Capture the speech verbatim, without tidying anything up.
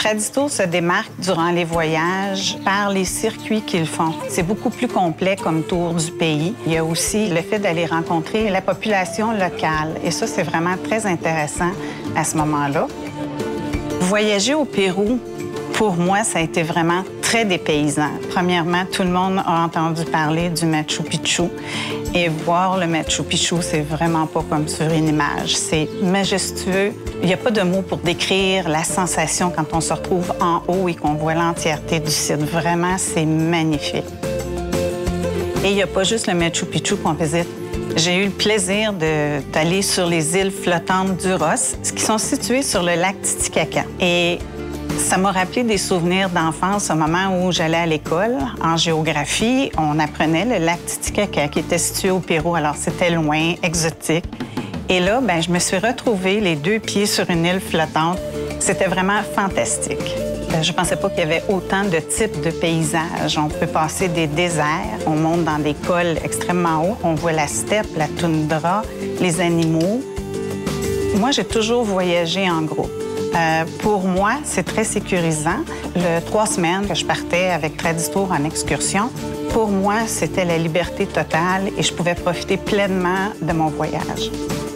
Traditour se démarque durant les voyages par les circuits qu'ils font. C'est beaucoup plus complet comme tour du pays. Il y a aussi le fait d'aller rencontrer la population locale. Et ça, c'est vraiment très intéressant à ce moment-là. Voyager au Pérou, pour moi, ça a été vraiment très dépaysant. Premièrement, tout le monde a entendu parler du Machu Picchu. Et voir le Machu Picchu, c'est vraiment pas comme sur une image. C'est majestueux. Il n'y a pas de mots pour décrire la sensation quand on se retrouve en haut et qu'on voit l'entièreté du site. Vraiment, c'est magnifique. Et il n'y a pas juste le Machu Picchu qu'on visite. J'ai eu le plaisir d'aller sur les îles flottantes d'Uros, qui sont situées sur le lac Titicaca. Et ça m'a rappelé des souvenirs d'enfance au moment où j'allais à l'école. En géographie, on apprenait le lac Titicaca qui était situé au Pérou. Alors, c'était loin, exotique. Et là, ben, je me suis retrouvée les deux pieds sur une île flottante. C'était vraiment fantastique. Je ne pensais pas qu'il y avait autant de types de paysages. On peut passer des déserts, on monte dans des cols extrêmement hauts, on voit la steppe, la toundra, les animaux. Moi, j'ai toujours voyagé en groupe. Euh, pour moi, c'est très sécurisant. Le trois semaines que je partais avec Traditour en excursion, pour moi, c'était la liberté totale et je pouvais profiter pleinement de mon voyage.